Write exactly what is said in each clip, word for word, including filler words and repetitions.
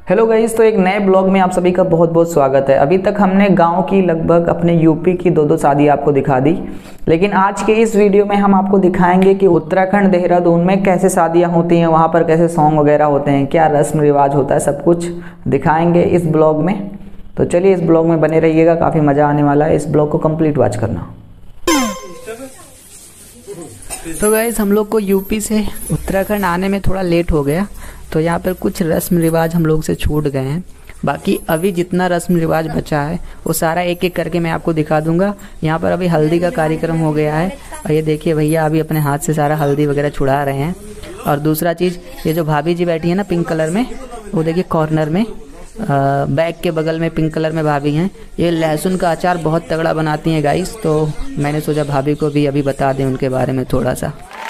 Hello guys, तो एक नए ब्लॉग में आप सभी का बहुत बहुत स्वागत है। अभी तक हमने गांव की लगभग अपने यूपी की दो दो शादी आपको दिखा दी, लेकिन आज के इस वीडियो में हम आपको दिखाएंगे कि उत्तराखंड देहरादून में कैसे शादियां होती हैं, वहां पर कैसे सॉन्ग वगैरह होते हैं, क्या रस्म रिवाज होता है, सब कुछ दिखाएंगे इस ब्लॉग में। तो चलिए इस ब्लॉग में बने रहिएगा, काफ़ी मज़ा आने वाला है। इस ब्लॉग को कंप्लीट वॉच करना। तो गाइस, हम लोग को यूपी से उत्तराखंड आने में थोड़ा लेट हो गया, तो यहाँ पर कुछ रस्म रिवाज हम लोग से छूट गए हैं। बाकी अभी जितना रस्म रिवाज बचा है वो सारा एक एक करके मैं आपको दिखा दूंगा। यहाँ पर अभी हल्दी का कार्यक्रम हो गया है और ये देखिए भैया अभी अपने हाथ से सारा हल्दी वगैरह छुड़ा रहे हैं। और दूसरा चीज़, ये जो भाभी जी बैठी है ना पिंक कलर में, वो देखिए कॉर्नर में बैग के बगल में पिंक कलर में भाभी हैं। ये लहसुन का अचार बहुत तगड़ा बनाती हैं गाइस, तो मैंने सोचा भाभी को भी अभी बता दें उनके बारे में थोड़ा सा।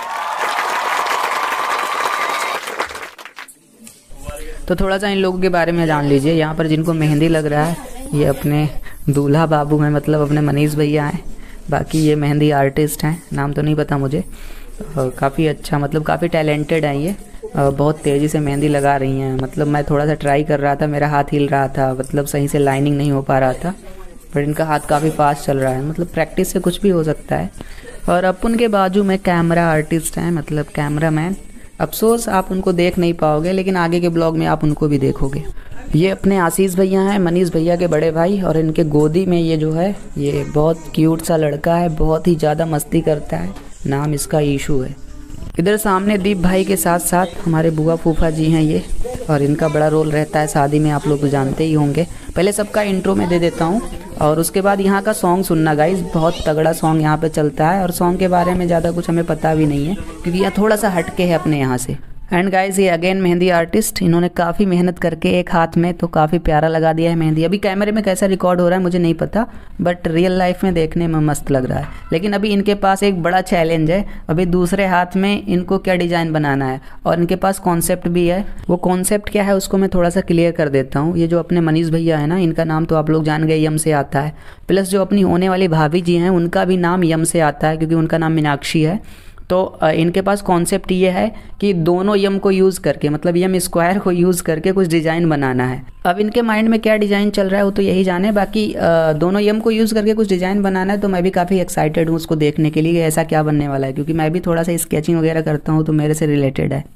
तो थोड़ा सा इन लोगों के बारे में जान लीजिए। यहाँ पर जिनको मेहंदी लग रहा है ये अपने दूल्हा बाबू हैं, मतलब अपने मनीष भैया हैं। बाकी ये मेहंदी आर्टिस्ट हैं, नाम तो नहीं पता मुझे। काफ़ी अच्छा, मतलब काफ़ी टैलेंटेड हैं ये। बहुत तेज़ी से मेहंदी लगा रही हैं। मतलब मैं थोड़ा सा ट्राई कर रहा था, मेरा हाथ हिल रहा था, मतलब सही से लाइनिंग नहीं हो पा रहा था, पर इनका हाथ काफ़ी फास्ट चल रहा है। मतलब प्रैक्टिस से कुछ भी हो सकता है। और अपन के बाजू में कैमरा आर्टिस्ट हैं, मतलब कैमरा मैन। अफसोस आप उनको देख नहीं पाओगे, लेकिन आगे के ब्लॉग में आप उनको भी देखोगे। ये अपने आशीष भैया हैं, मनीष भैया के बड़े भाई, और इनके गोदी में ये जो है ये बहुत क्यूट सा लड़का है, बहुत ही ज़्यादा मस्ती करता है। नाम इसका ईशू है। इधर सामने दीप भाई के साथ साथ हमारे बुआ फूफा जी हैं ये, और इनका बड़ा रोल रहता है शादी में, आप लोग तो जानते ही होंगे। पहले सबका इंट्रो में दे देता हूँ और उसके बाद यहाँ का सॉन्ग सुनना गाइस। बहुत तगड़ा सॉन्ग यहाँ पे चलता है और सॉन्ग के बारे में ज़्यादा कुछ हमें पता भी नहीं है, क्योंकि यह थोड़ा सा हटके है अपने यहाँ से। एंड गाइस, ये अगेन मेहंदी आर्टिस्ट, इन्होंने काफ़ी मेहनत करके एक हाथ में तो काफ़ी प्यारा लगा दिया है मेहंदी। अभी कैमरे में कैसा रिकॉर्ड हो रहा है मुझे नहीं पता, बट रियल लाइफ में देखने में मस्त लग रहा है। लेकिन अभी इनके पास एक बड़ा चैलेंज है। अभी दूसरे हाथ में इनको क्या डिज़ाइन बनाना है, और इनके पास कॉन्सेप्ट भी है। वो कॉन्सेप्ट क्या है उसको मैं थोड़ा सा क्लियर कर देता हूँ। ये जो अपने मनीष भैया है ना, इनका नाम तो आप लोग जान गए, यम से आता है। प्लस जो अपनी होने वाली भाभी जी हैं उनका भी नाम यम से आता है, क्योंकि उनका नाम मीनाक्षी है। तो इनके पास कॉन्सेप्ट ये है कि दोनों यम को यूज़ करके, मतलब यम स्क्वायर को यूज़ करके कुछ डिज़ाइन बनाना है। अब इनके माइंड में क्या डिज़ाइन चल रहा है वो तो यही जाने। बाकी दोनों यम को यूज़ करके कुछ डिज़ाइन बनाना है, तो मैं भी काफ़ी एक्साइटेड हूँ उसको देखने के लिए ऐसा क्या बनने वाला है, क्योंकि मैं भी थोड़ा सा स्केचिंग वगैरह करता हूँ, तो मेरे से रिलेटेड है।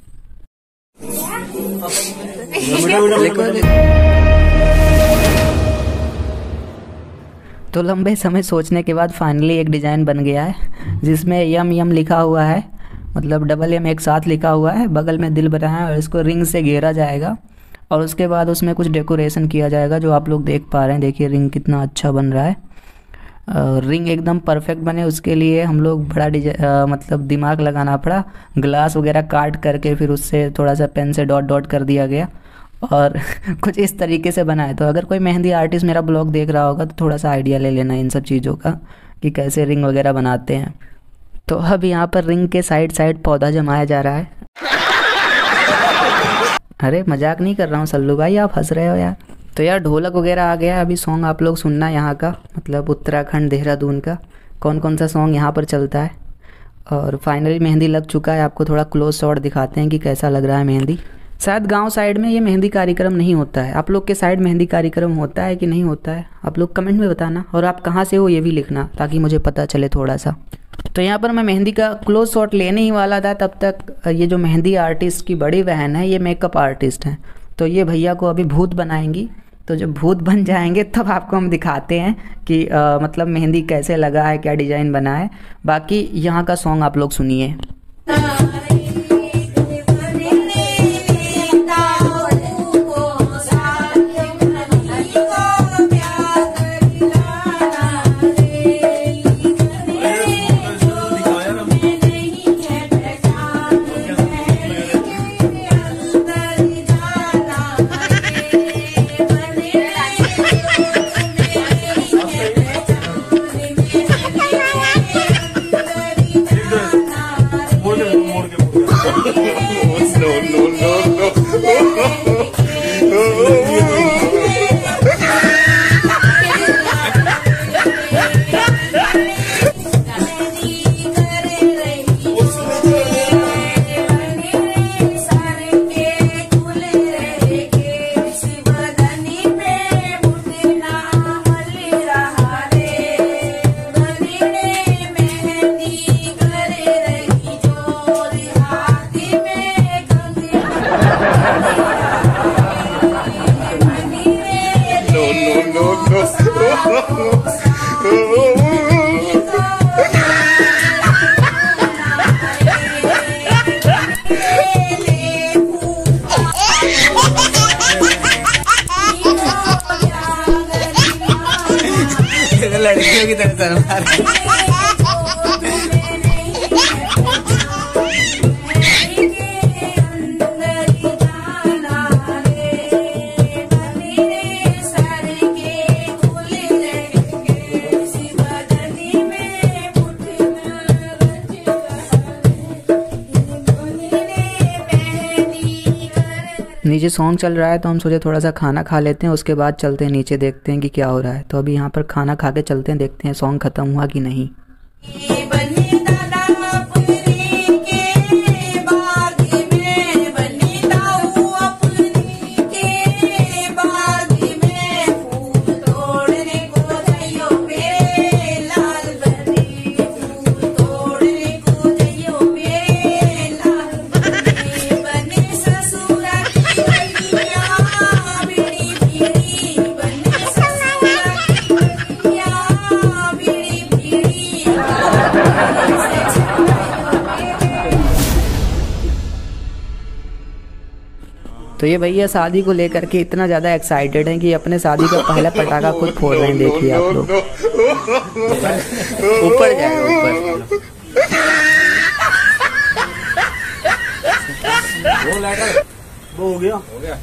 तो लंबे समय सोचने के बाद फाइनली एक डिज़ाइन बन गया है, जिसमें यम यम लिखा हुआ है, मतलब डबल एम एक साथ लिखा हुआ है, बगल में दिल बना है, और इसको रिंग से घेरा जाएगा। और उसके बाद उसमें कुछ डेकोरेशन किया जाएगा, जो आप लोग देख पा रहे हैं। देखिए रिंग कितना अच्छा बन रहा है। रिंग एकदम परफेक्ट बने उसके लिए हम लोग बड़ा डिजा मतलब दिमाग लगाना पड़ा। ग्लास वगैरह काट करके फिर उससे थोड़ा सा पेन से डॉट डॉट कर दिया गया, और कुछ इस तरीके से बनाए। तो अगर कोई मेहंदी आर्टिस्ट मेरा ब्लॉग देख रहा होगा तो थोड़ा सा आइडिया ले लेना इन सब चीज़ों का, कि कैसे रिंग वगैरह बनाते हैं। तो अब यहाँ पर रिंग के साइड साइड पौधा जमाया जा रहा है। अरे मजाक नहीं कर रहा हूँ सल्लू भाई, आप हंस रहे हो यार। तो यार ढोलक वगैरह आ गया है। अभी सॉन्ग आप लोग सुनना यहाँ का, मतलब उत्तराखंड देहरादून का कौन कौन सा सॉन्ग यहाँ पर चलता है। और फाइनली मेहंदी लग चुका है। आपको थोड़ा क्लोज शॉट दिखाते हैं कि कैसा लग रहा है मेहंदी। शायद गांव साइड में ये मेहंदी कार्यक्रम नहीं होता है। आप लोग के साइड मेहंदी कार्यक्रम होता है कि नहीं होता है, आप लोग कमेंट में बताना, और आप कहाँ से हो ये भी लिखना, ताकि मुझे पता चले थोड़ा सा। तो यहाँ पर मैं मेहंदी का क्लोज शॉट लेने ही वाला था, तब तक ये जो मेहंदी आर्टिस्ट की बड़ी बहन है ये मेकअप आर्टिस्ट हैं। तो ये भैया को अभी भूत बनाएंगी। तो जब भूत बन जाएंगे तब आपको हम दिखाते हैं कि आ, मतलब मेहंदी कैसे लगा है, क्या डिज़ाइन बना है। बाकी यहाँ का सॉन्ग आप लोग सुनिए। मोड़ के लड़कियों की तरह शर्मा रहा नीचे सॉन्ग चल रहा है तो हम सोचे थोड़ा सा खाना खा लेते हैं, उसके बाद चलते हैं नीचे, देखते हैं कि क्या हो रहा है। तो अभी यहाँ पर खाना खा के चलते हैं, देखते हैं सॉन्ग ख़त्म हुआ कि नहीं। तो ये भैया शादी को लेकर के इतना ज़्यादा एक्साइटेड हैं कि अपने शादी का पहला पटाखा खुद फोड़ रहे हैं। देखिए आप लोग, ऊपर जाएगा ऊपर। वो हो गया हो गया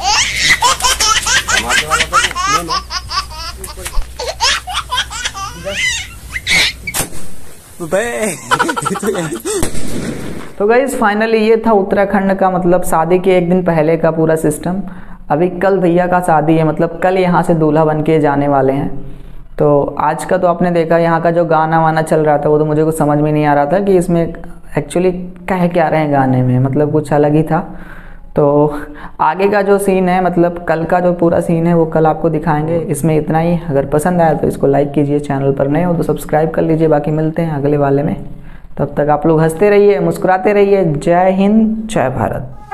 तो गाइस फाइनली ये था उत्तराखंड का मतलब शादी के एक दिन पहले का पूरा सिस्टम। अभी कल भैया का शादी है, मतलब कल यहाँ से दूल्हा बन के जाने वाले हैं। तो आज का तो आपने देखा, यहाँ का जो गाना वाना चल रहा था वो तो मुझे कुछ समझ में नहीं आ रहा था कि इसमें एक्चुअली कह क्या रहे हैं गाने में, मतलब कुछ अलग ही था। तो आगे का जो सीन है, मतलब कल का जो पूरा सीन है वो कल आपको दिखाएंगे। इसमें इतना ही। अगर पसंद आया तो इसको लाइक कीजिए, चैनल पर नए हो तो सब्सक्राइब कर लीजिए। बाकी मिलते हैं अगले वाले में, तब तक आप लोग हंसते रहिए, मुस्कुराते रहिए। जय हिंद, जय भारत।